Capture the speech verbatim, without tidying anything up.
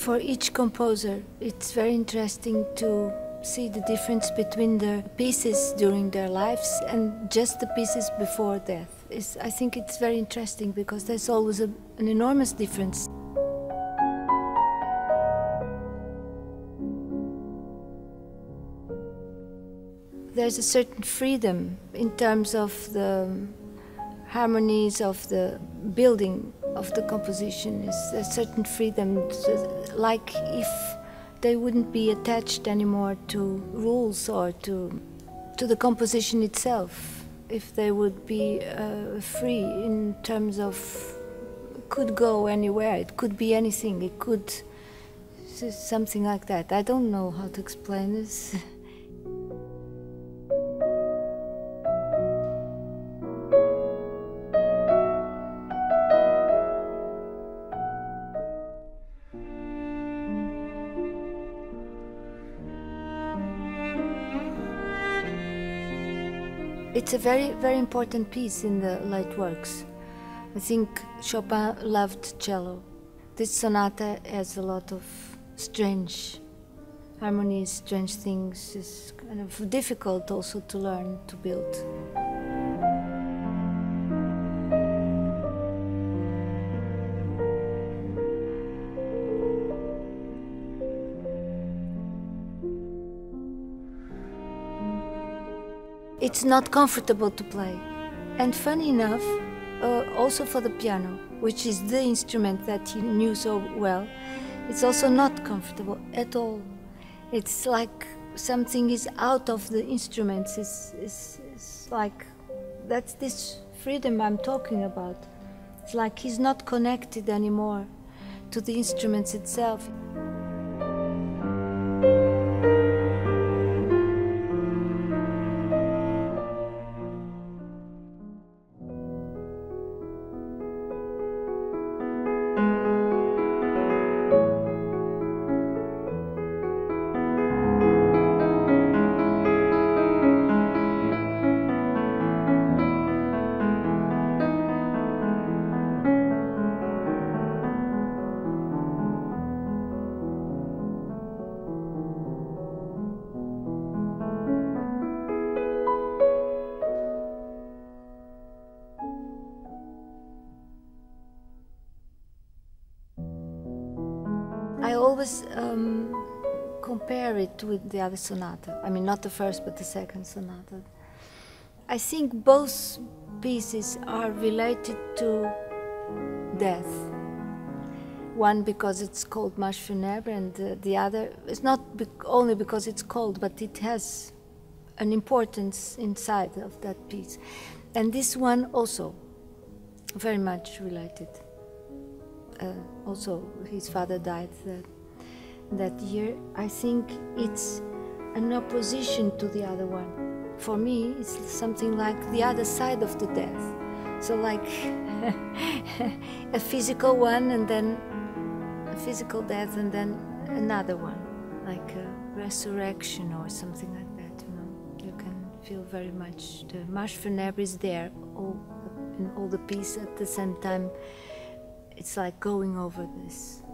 For each composer, it's very interesting to see the difference between the pieces during their lives and just the pieces before death. It's, I think it's very interesting because there's always a, an enormous difference. There's a certain freedom in terms of the harmonies of the building of the composition. Is a certain freedom, like if they wouldn't be attached anymore to rules or to to the composition itself. If they would be uh, free in terms of, could go anywhere, it could be anything, it could, something like that. I don't know how to explain this. It's a very, very important piece in the late works. I think Chopin loved cello. This sonata has a lot of strange harmonies, strange things. It's kind of difficult also to learn to build. It's not comfortable to play. And funny enough, uh, also for the piano, which is the instrument that he knew so well, it's also not comfortable at all. It's like something is out of the instruments. It's, it's, it's like, that's this freedom I'm talking about. It's like he's not connected anymore to the instruments itself. I always um, compare it with the other sonata. I mean, not the first, but the second sonata. I think both pieces are related to death. One because it's called Marche Funèbre, and uh, the other is not be only because it's called, but it has an importance inside of that piece. And this one also, very much related. Uh, also, his father died that, that year. I think it's an opposition to the other one. For me, it's something like the other side of the death. So like a physical one and then a physical death and then another one, like a resurrection or something like that, you know. You can feel very much, the Marche Funèbre is there all, in all the piece at the same time. It's like going over this.